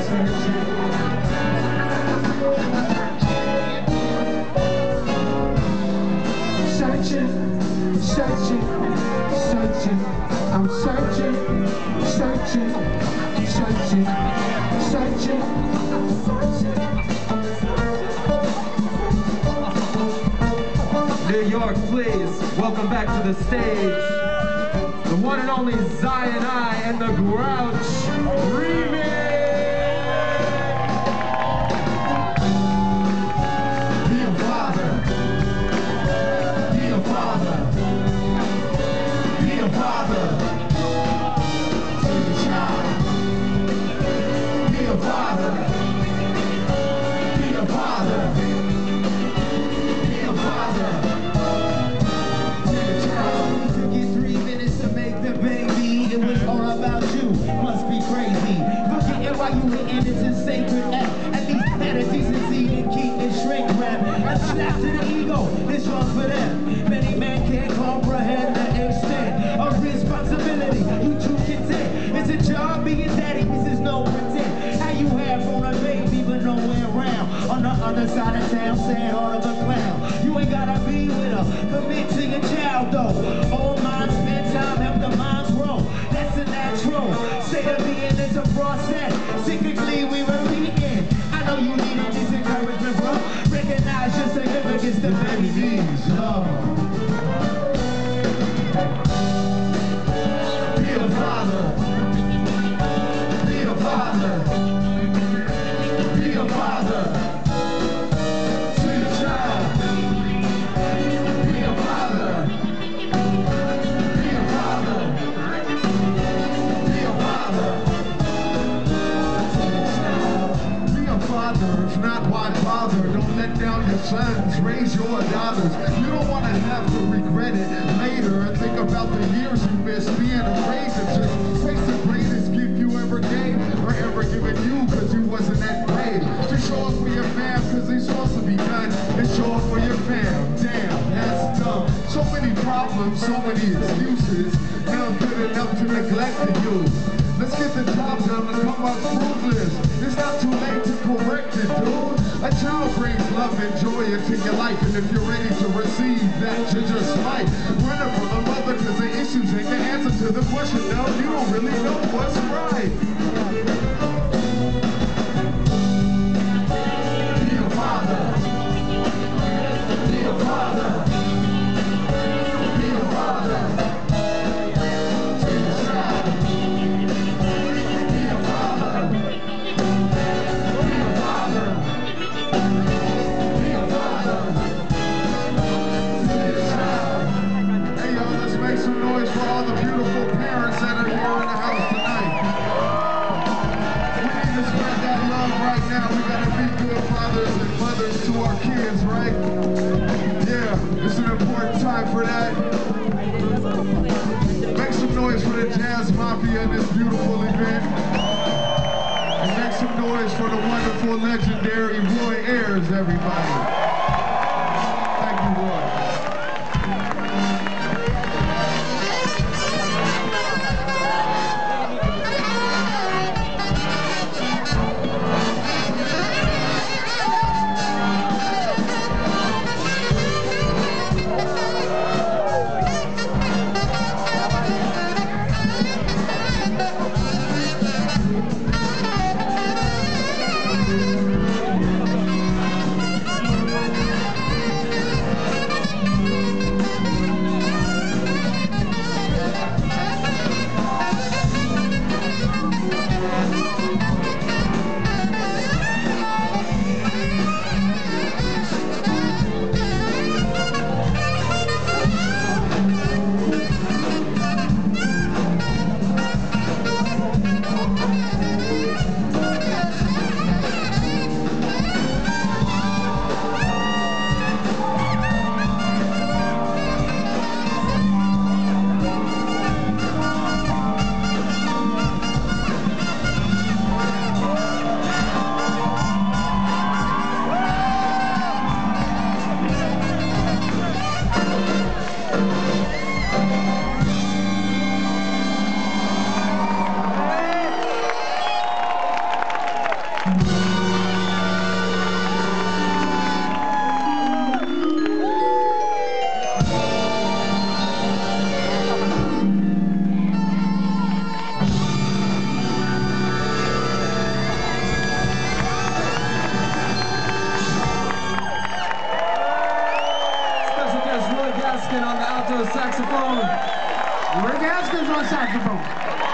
Searching, searching, searching. I'm searching, searching, searching, searching. New York, please welcome back to the stage the one and only Zion I and the Grouch remix. Be a father. Be a father. Be a father. To the child. Be a father. Be a father. Be a father. To the child. You get 3 minutes to make the baby. It was all about you. Must be crazy. Forgetting why you were in it's a sacred act. At least had a decency and keep it shrink wrap. A slap to the ego. This one's for them. Many men can't comprehend the extent of responsibility. You too content. It's a job being daddy. This is no pretend. How you have on a baby but nowhere around. On the other side of town, sad heart of a clown. You ain't gotta be with her. Commit to your child though. All minds spend time, help the minds grow. That's a natural state of being. It's a process. Cyclically we repeating. I know you needed this encouragement, bro. Recognize your significance. The baby needs love. Be a father. Be a father. Be a father. To your child. Be a father. Be a father. Be a father. To your child. Be a father. If not, why bother? Don't let down your sons. Raise your daughters. You don't want to have to regret it later and think about the years you missed being a raisin. Just take the greatest gift you ever gave or ever given you because you wasn't that great. Just show up for your fam because it's supposed to be done and show up for your fam. Damn, that's dumb. So many problems, so many excuses. Not good enough to neglect the youth. Let's get the job done and come up fruitless. It's not too late to correct it, dude. A child brings love and joy into your life, and if you're ready to receive that, you just might. Running from the mother because the issues ain't the answer to the question. No, you don't really know what's right. Be a father. Be a father. Be a father. To your child. Be a father. Be a father. Be a father. To your child. Hey y'all, let's make some noise for all the beautiful parents that are here in the house tonight. We need to spread that love right now. We gotta be good fathers and mothers to our kids, right? Yeah, it's an important time for that. Make some noise for the Jazz Mafia in this beautiful event. And make some noise for the wonderful, legendary Roy Ayers, everybody. Thank you, Roy. Special guest Roy Gaskin on the alto saxophone. Rick Haskins on saxophone.